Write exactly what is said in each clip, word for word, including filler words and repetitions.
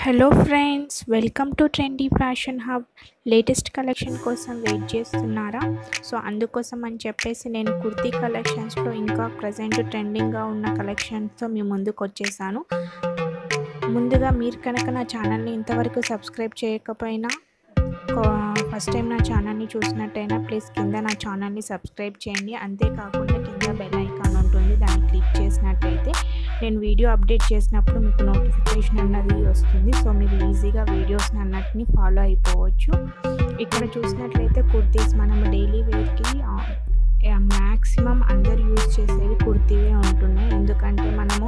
Hello friends, welcome to trendy fashion hub. Latest collection కోసం wait చేస్తున్నారా? So అందుకోసం అని చెప్పేసి నేను కుర్తీ కలెక్షన్స్లో ఇంకా ప్రజెంట్ ట్రెండింగ్గా ఉన్న కలెక్షన్స్తో మీ ముందుకు వచ్చేసాను. ముందుగా మీరు కనుక నా ఛానల్ని ఇంతవరకు సబ్స్క్రైబ్ చేయకపోయినా, ఫస్ట్ టైం నా ఛానల్ని చూసినట్టయినా ప్లీజ్ కింద నా ఛానల్ని సబ్స్క్రైబ్ చేయండి. అంతేకాకుండా కింద బెల్ ఐకాన్ ఉంటుంది, దాన్ని క్లిక్ చేసినట్టయితే నేను వీడియో అప్డేట్ చేసినప్పుడు మీకు నోటిఫికేషన్ అన్నది వస్తుంది. సో మీరు ఈజీగా వీడియోస్ని అన్నటిని ఫాలో అయిపోవచ్చు. ఇక్కడ చూసినట్లయితే కుర్తీస్ మనము డైలీ వేర్కి మ్యాక్సిమం అందరు యూజ్ చేసేవి కుర్తీవే ఉంటున్నాయి. ఎందుకంటే మనము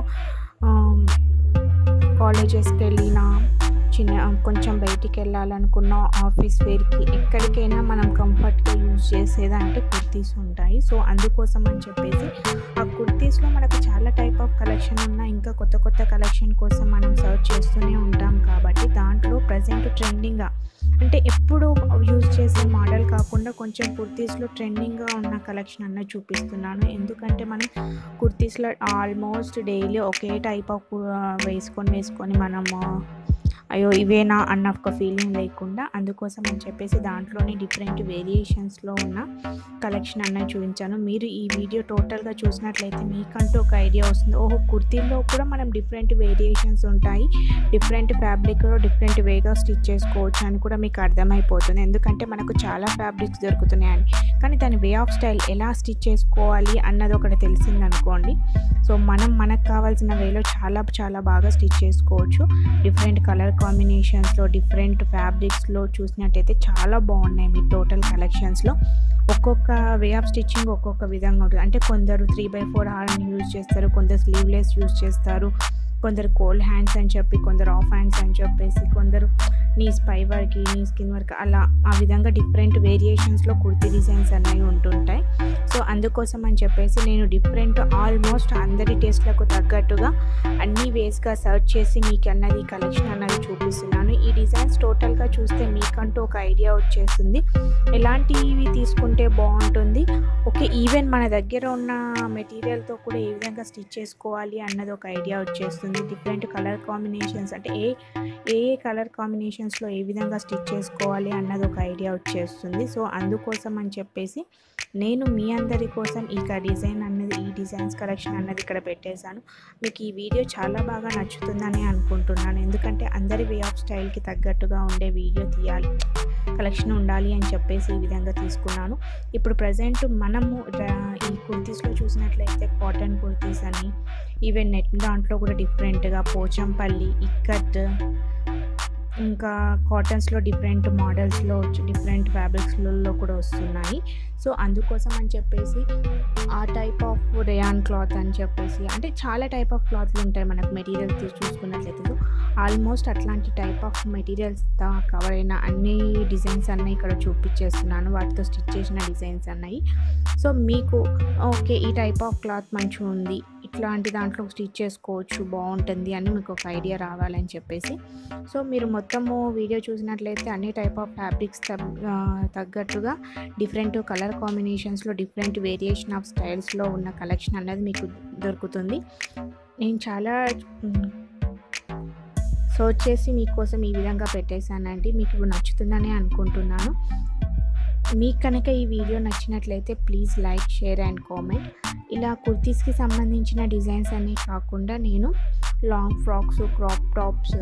కాలేజెస్కి వెళ్ళినా, చిన్న కొంచెం బయటికి వెళ్ళాలనుకున్న, ఆఫీస్ వేర్కి ఎక్కడికైనా మనం కంఫర్ట్గా యూజ్ చేసేది అంటే కుర్తీస్ ఉంటాయి. సో అందుకోసం అని చెప్పేసి ఆ కుర్తీస్లో మనకు చాలా టైప్ ఆఫ్ కలెక్షన్ ఉన్నాయి. ఇంకా కొత్త కొత్త కలెక్షన్ కోసం మనం సర్చ్ చేస్తూనే ఉంటాం. కాబట్టి దాంట్లో ప్రజెంట్ ట్రెండింగ్గా అంటే ఎప్పుడు యూజ్ చేసే మోడల్ కాకుండా కొంచెం కుర్తీస్లో ట్రెండింగ్గా ఉన్న కలెక్షన్ అన్నది చూపిస్తున్నాను. ఎందుకంటే మనం కుర్తీస్లో ఆల్మోస్ట్ డైలీ ఒకే టైప్ ఆఫ్ వేసుకొని వేసుకొని మనము అయ్యో ఇవేనా అన్న ఒక ఫీలింగ్ లేకుండా, అందుకోసం అని చెప్పేసి దాంట్లోనే డిఫరెంట్ వేరియేషన్స్లో ఉన్న కలెక్షన్ అన్నది చూపించాను. మీరు ఈ వీడియో టోటల్గా చూసినట్లయితే మీకంటూ ఒక ఐడియా వస్తుంది. ఓహో, కుర్తీల్లో కూడా మనం డిఫరెంట్ వేరియేషన్స్ ఉంటాయి, డిఫరెంట్ ఫ్యాబ్రిక్లో డిఫరెంట్ వేగా స్టిచ్ చేసుకోవచ్చు అని కూడా మీకు అర్థమైపోతుంది. ఎందుకంటే మనకు చాలా ఫ్యాబ్రిక్స్ దొరుకుతున్నాయని, కానీ దాని వే ఆఫ్ స్టైల్ ఎలా స్టిచ్ చేసుకోవాలి అన్నది ఒకటి తెలిసిందనుకోండి, సో మనం మనకు కావాల్సిన వేలో చాలా చాలా బాగా స్టిచ్ చేసుకోవచ్చు. డిఫరెంట్ కలర్ కాంబినేషన్స్లో, డిఫరెంట్ ఫ్యాబ్రిక్స్లో చూసినట్టయితే చాలా బాగున్నాయి. మీ టోటల్ కలెక్షన్స్లో ఒక్కొక్క వే ఆఫ్ స్టిచ్చింగ్ ఒక్కొక్క విధంగా ఉంటుంది. అంటే కొందరు త్రీ బై ఫోర్ హార్ని యూజ్ చేస్తారు, కొందరు స్లీవ్లెస్ యూజ్ చేస్తారు, కొందరు కోల్డ్ హ్యాండ్స్ అని చెప్పి, కొందరు ఆఫ్ హ్యాండ్స్ అని చెప్పేసి, కొందరు నీస్ పై వరకు, నీస్ కింద వరకు, అలా ఆ విధంగా డిఫరెంట్ వేరియేషన్స్లో కుర్తీ డిజైన్స్ అనేవి ఉంటుంటాయి. సో అందుకోసం అని చెప్పేసి నేను డిఫరెంట్ ఆల్మోస్ట్ అందరి టేస్ట్లకు తగ్గట్టుగా అన్ని వేస్గా సర్చ్ చేసి మీకు అన్నది కలెక్షన్ అన్నది చూపిస్తున్నాను. ఈ డిజైన్స్ టోటల్గా చూస్తే మీకంటూ ఒక ఐడియా వచ్చేస్తుంది ఎలాంటివి తీసుకుంటే బాగుంటుంది. ఓకే, ఈవెన్ మన దగ్గర ఉన్న మెటీరియల్తో కూడా ఏ విధంగా స్టిచ్ చేసుకోవాలి అన్నది ఒక ఐడియా వచ్చేస్తుంది. డిఫరెంట్ కలర్ కాంబినేషన్స్ అంటే ఏ ఏ కలర్ కాంబినేషన్స్లో ఏ విధంగా స్టిచ్ చేసుకోవాలి అన్నది ఒక ఐడియా వచ్చేస్తుంది. సో అందుకోసం అని చెప్పేసి నేను మీ అందరి కోసం ఈ డిజైన్ అన్నది ఈ డిజైన్స్ కలెక్షన్ అన్నది ఇక్కడ పెట్టేశాను. మీకు ఈ వీడియో చాలా బాగా నచ్చుతుందని అనుకుంటున్నాను. ఎందుకంటే అందరి వే ఆఫ్ స్టైల్కి తగ్గట్టుగా ఉండే వీడియో తీయాలి, కలెక్షన్ ఉండాలి అని చెప్పేసి ఈ విధంగా తీసుకున్నాను. ఇప్పుడు ప్రజెంట్ మనము ఈ కుర్తీస్లో చూసినట్లయితే కాటన్ కుర్తీస్ అని, ఈవెన్ నెట్ దాంట్లో కూడా డిఫరెంట్గా పోచంపల్లి, ఇక్కత్, ఇంకా కాటన్స్లో డిఫరెంట్ మోడల్స్లో డిఫరెంట్ ఫ్యాబ్రిక్స్లలో కూడా వస్తున్నాయి. సో అందుకోసం అని చెప్పేసి ఆ టైప్ ఆఫ్ రేయాన్ క్లాత్ అని చెప్పేసి, అంటే చాలా టైప్ ఆఫ్ క్లాత్లు ఉంటాయి మనకు మెటీరియల్స్ చూసుకున్నట్లయితే. సో ఆల్మోస్ట్ అట్లాంటి టైప్ ఆఫ్ మెటీరియల్స్తో కవర్ అయిన అన్ని డిజైన్స్ అన్నీ ఇక్కడ చూపించేస్తున్నాను, వాటితో స్టిచ్ చేసిన డిజైన్స్ అన్నాయి. సో మీకు ఓకే ఈ టైప్ ఆఫ్ క్లాత్ మంచిగా ఉంది, ఇట్లాంటి దాంట్లో స్టిచ్ చేసుకోవచ్చు, బాగుంటుంది అని మీకు ఒక ఐడియా రావాలని చెప్పేసి, సో మీరు మొత్తము వీడియో చూసినట్లయితే అన్ని టైప్ ఆఫ్ ఫ్యాబ్రిక్స్ తగ్గట్టుగా డిఫరెంట్ కలర్ కాంబినేషన్స్లో డిఫరెంట్ వేరియేషన్ ఆఫ్ స్టైల్స్లో ఉన్న కలెక్షన్ అన్నది మీకు దొరుకుతుంది. నేను చాలా సర్చ్ చేసి మీకోసం ఈ విధంగా పెట్టేశానండి. మీకు నచ్చుతుందని అనుకుంటున్నాను. మీకు కనుక ఈ వీడియో నచ్చినట్లయితే please like, share and comment. ఇలా కుర్తీస్కి సంబంధించిన డిజైన్స్ అన్నీ కాకుండా నేను long frocks, crop tops,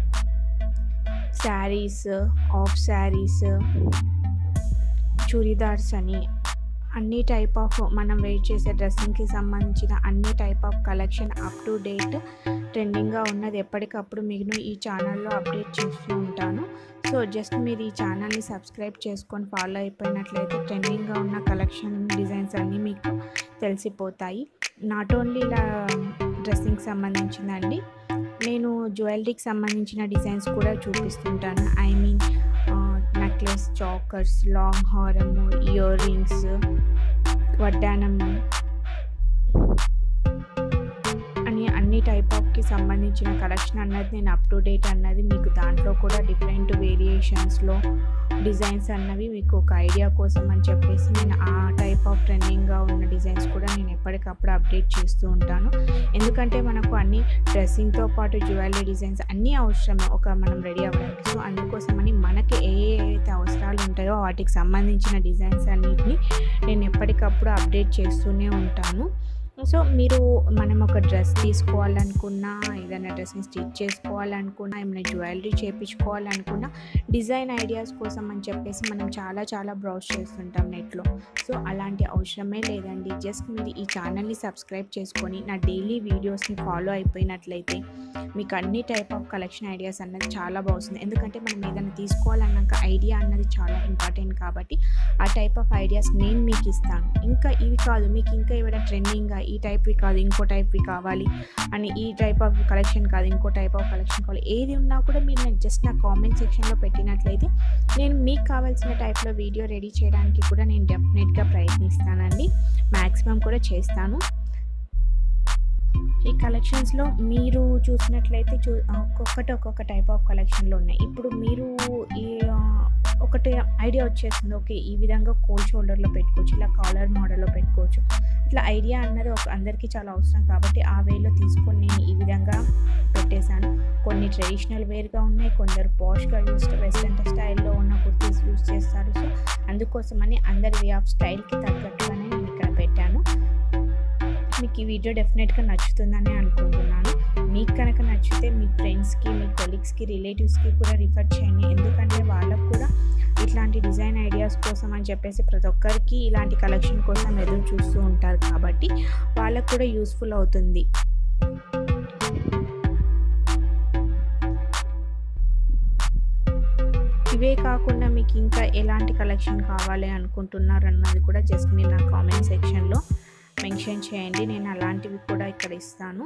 saris, half saris, churidars అని అన్ని టైప్ ఆఫ్ మనం వెయిట్ చేసే డ్రెస్సింగ్కి సంబంధించిన అన్ని type of collection up to date ట్రెండింగ్గా ఉన్నది ఎప్పటికప్పుడు మీకు ఈ ఛానల్లో అప్డేట్ చేస్తూ ఉంటాను. సో జస్ట్ మీరు ఈ ఛానల్ని సబ్స్క్రైబ్ చేసుకొని ఫాలో అయిపోయినట్లయితే ట్రెండింగ్గా ఉన్న కలెక్షన్ డిజైన్స్ అన్నీ మీకు తెలిసిపోతాయి. నాట్ ఓన్లీ ఇలా డ్రెస్సింగ్కి సంబంధించిందండి, నేను జ్యువెలరీకి సంబంధించిన డిజైన్స్ కూడా చూపిస్తుంటాను. I mean necklace, chokers, long హారము, ఇయర్ రింగ్స్, వడ్డానము అని అన్ని టైప్ ఆఫ్ కి సంబంధించిన కలెక్షన్ అన్నది నేను అప్ టు డేట్ అన్నది మీకు దాంట్లో కూడా డిఫరెంట్ వేరియేషన్స్‌లో డిజైన్స్ అన్నవి మీకు ఒక ఐడియా కోసం అని చెప్పేసి నేను ఆ టైప్ ఆఫ్ ట్రెండింగ్‌గా ఉన్న డిజైన్స్ కూడా నేను ఎప్పటికప్పుడు అప్డేట్ చేస్తూ ఉంటాను. ఎందుకంటే మనకు అన్ని డ్రెస్సింగ్‌తో పాటు జ్యువెలరీ డిజైన్స్ అన్నీ అవసరమే ఒక మనం రెడీ అవ్వడానికి. సో అందుకోసమని మనకి ఏ ఏ అయితే అవసరాలు ఉంటాయో వాటికి సంబంధించిన డిజైన్స్ అన్నిటిని నేను ఎప్పటికప్పుడు అప్డేట్ చేస్తూనే ఉంటాను. సో మీరు మనం ఒక డ్రెస్ తీసుకోవాలనుకున్నా, ఏదైనా డ్రెస్‌ని స్టిచ్ చేసుకోవాలనుకున్నా, ఏమైనా జ్యువెలరీ చేపించుకోవాలనుకున్నా, డిజైన్ ఐడియాస్ కోసం అని చెప్పేసి మనం చాలా చాలా బ్రౌజ్ చేస్తుంటాం నెట్‌లో. సో అలాంటి అవసరమే లేదండి. జస్ట్ మీరు ఈ ఛానల్‌ని సబ్స్క్రైబ్ చేసుకొని నా డైలీ వీడియోస్‌ని ఫాలో అయిపోయినట్లయితే మీకు అన్ని టైప్ ఆఫ్ కలెక్షన్ ఐడియాస్ అన్నది చాలా బాగుంది. ఎందుకంటే మనం ఏదైనా తీసుకోవాలన్నాక ఐడియా అన్నది చాలా ఇంపార్టెంట్ కాబట్టి ఆ టైప్ ఆఫ్ ఐడియాస్ నేను మీకు ఇస్తాను. ఇంకా ఇవి కాదు మీకు ఇంకా ఏమైనా ట్రెండింగ్‌గా ఈ టైప్‌వి కాదు ఇంకో టైప్‌వి కావాలి అని, ఈ టైప్ ఆఫ్ కలెక్షన్ కాదు ఇంకో టైప్ ఆఫ్ కలెక్షన్ కావాలి, ఏది ఉన్నా కూడా మీరు నాకు జస్ట్ నా కామెంట్ సెక్షన్‌లో పెట్టినట్లయితే నేను మీకు కావాల్సిన టైప్‌లో వీడియో రెడీ చేయడానికి కూడా నేను డెఫినెట్‌గా ప్రయత్నిస్తానండి. మ్యాక్సిమం కూడా చేస్తాను. ఈ కలెక్షన్స్‌లో మీరు చూసినట్లయితే చూ ఒక్కొక్కటి ఒక్కొక్క టైప్ ఆఫ్ కలెక్షన్‌లో ఉన్నాయి. ఇప్పుడు మీరు ఈ ఆహ్, ఒకటి ఐడియా వచ్చేస్తుంది. ఓకే, ఈ విధంగా కోల్డ్ షోల్డర్‌లో పెట్టుకోవచ్చు, ఇలా కాలర్ మోడల్‌లో పెట్టుకోవచ్చు. ఇట్లా ఐడియా అన్నది ఒక అందరికీ చాలా అవసరం కాబట్టి ఆ వేలో తీసుకొని నేను ఈ విధంగా పెట్టేశాను. కొన్ని ట్రెడిషనల్ వేర్‌గా ఉన్నాయి, కొందరు పాష్‌గా యూస్డ్ వెస్టర్న్ స్టైల్‌లో ఉన్న కుర్తీస్ యూస్ చేస్తారు. సో అందుకోసమని అందరి వే ఆఫ్ స్టైల్‌కి తగ్గట్టుగానే నేను ఇక్కడ పెట్టాను. మీకు ఈ వీడియో డెఫినెట్‌గా నచ్చుతుందని అనుకుంటున్నాను. మీకు కనుక నచ్చితే మీ ఫ్రెండ్స్‌కి, మీ కొలీగ్స్‌కి, రిలేటివ్స్‌కి కూడా రిఫర్ చేయండి. ఎందుకంటే వాళ్ళకు కూడా ఇట్లాంటి డిజైన్ ఐడియాస్ కోసం అని చెప్పేసి ప్రతి ఒక్కరికి ఇలాంటి కలెక్షన్ కోసం ఎదురు చూస్తూ ఉంటారు కాబట్టి వాళ్ళకు కూడా యూస్‌ఫుల్ అవుతుంది. ఇవే కాకుండా మీకు ఇంకా ఎలాంటి కలెక్షన్ కావాలి అనుకుంటున్నారన్నది కూడా జస్ట్ మీరు నా కామెంట్ సెక్షన్‌లో మెన్షన్ చేయండి. నేను అలాంటివి కూడా ఇక్కడ ఇస్తాను.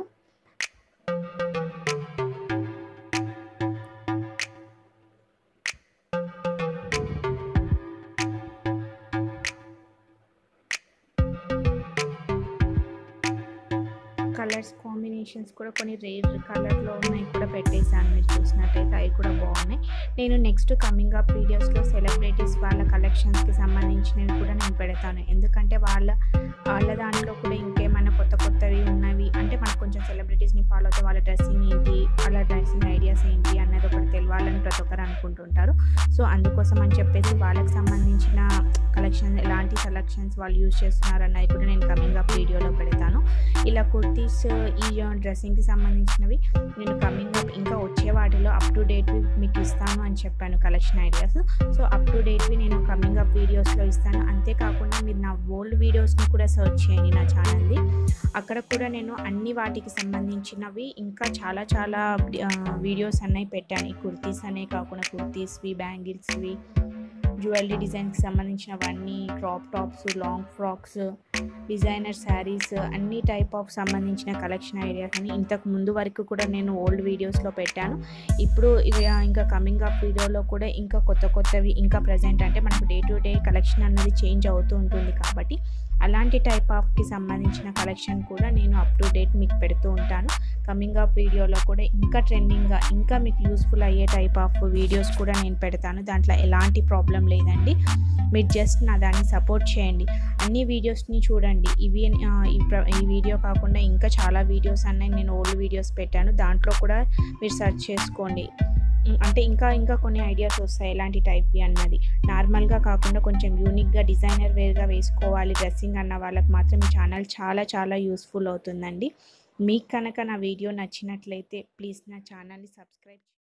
కలర్స్ కాంబినేషన్స్ కూడా కొన్ని రేర్ కలర్‌లో ఉన్నాయి కూడా పెట్టేసాను. మీరు చూసినట్టయితే అవి కూడా బాగున్నాయి. నేను నెక్స్ట్ కమింగ్ అప్ వీడియోస్‌లో సెలబ్రిటీస్ వాళ్ళ కలెక్షన్స్‌కి సంబంధించినవి కూడా నేను పెడతాను. ఎందుకంటే వాళ్ళ వాళ్ళ దాంట్లో కూడా ఇంకేమైనా కొత్త కొత్తవి ఉన్నవి అంటే మనకు కొంచెం సెలబ్రిటీస్‌ని ఫాలో అవుతే వాళ్ళ డ్రెస్సింగ్ ఏంటి, వాళ్ళ డ్రెస్సింగ్ ఐడియాస్ ఏంటి అన్నది ఒకటి తెలవాలని ప్రతి ఒక్కరు అనుకుంటుంటారు. సో అందుకోసం అని చెప్పేసి వాళ్ళకి సంబంధించిన కలెక్షన్ ఎలాంటి సెలెక్షన్స్ వాళ్ళు యూజ్ చేస్తున్నారు అన్నది కూడా నేను కమింగ్ అప్ వీడియోలో పెడతాను. ఇలా కుర్తీస్ ఈ డ్రెస్సింగ్‌కి సంబంధించినవి నేను కమింగ్ అప్ ఇంకా వచ్చే వాటిలో అప్ టు డేట్‌వి మీకు ఇస్తాను అని చెప్పాను collection ideas. So up to డేట్‌వి నేను కమింగ్ అప్ వీడియోస్‌లో ఇస్తాను. అంతేకాకుండా మీరు నా ఓల్డ్ వీడియోస్‌ని కూడా సెర్చ్ చేయండి నా ఛానల్‌ది. అక్కడ కూడా నేను అన్ని వాటికి సంబంధించినవి ఇంకా చాలా చాలా ఆహ్, వీడియోస్ అన్నవి పెట్టాను. ఈ కుర్తీస్ అనే కాకుండా కుర్తీస్‌వి, బ్యాంగిల్స్‌వి, జ్యువెలరీ డిజైన్స్‌కి సంబంధించినవన్నీ, crop tops, long frocks, designer saris అన్ని టైప్ ఆఫ్ సంబంధించిన కలెక్షన్ ఐడియాస్ అని ఇంతకు ముందు వరకు కూడా నేను ఓల్డ్ వీడియోస్‌లో పెట్టాను. ఇప్పుడు ఇది ఇంకా కమింగ్ అప్ వీడియోలో కూడా ఇంకా కొత్త కొత్తవి ఇంకా ప్రెజెంట్ అంటే మనకు డే టు డే కలెక్షన్ అన్నది చేంజ్ అవుతూ ఉంటుంది కాబట్టి అలాంటి టైప్ ఆఫ్‌కి సంబంధించిన కలెక్షన్ కూడా నేను అప్ టు డేట్ మీకు పెడుతూ ఉంటాను. కమింగ్ అప్ వీడియోలో కూడా ఇంకా ట్రెండింగ్‌గా ఇంకా మీకు యూస్‌ఫుల్ అయ్యే టైప్ ఆఫ్ వీడియోస్ కూడా నేను పెడతాను. దాంట్లో ఎలాంటి ప్రాబ్లం లేదండి. మీరు జస్ట్ నా దాన్ని సపోర్ట్ చేయండి. అన్ని వీడియోస్‌ని చూడండి. ఇవి ఆహ్, ఈ ప్ర ఈ వీడియో కాకుండా ఇంకా చాలా వీడియోస్ అన్నవి నేను ఓల్డ్ వీడియోస్ పెట్టాను. దాంట్లో కూడా మీరు సెర్చ్ చేసుకోండి. అంటే ఇంకా ఇంకా కొన్ని ఐడియాస్ వస్తాయి ఎలాంటి టైప్‌వి అన్నది. నార్మల్‌గా కాకుండా కొంచెం యూనిక్‌గా డిజైనర్ వేర్‌గా వేసుకోవాలి డ్రెస్సింగ్ అన్న వాళ్ళకి మాత్రం ఈ ఛానల్ చాలా చాలా యూస్‌ఫుల్ అవుతుందండి. మీకు కనుక నా వీడియో నచ్చినట్లయితే ప్లీజ్ నా ఛానల్‌ని సబ్స్క్రైబ్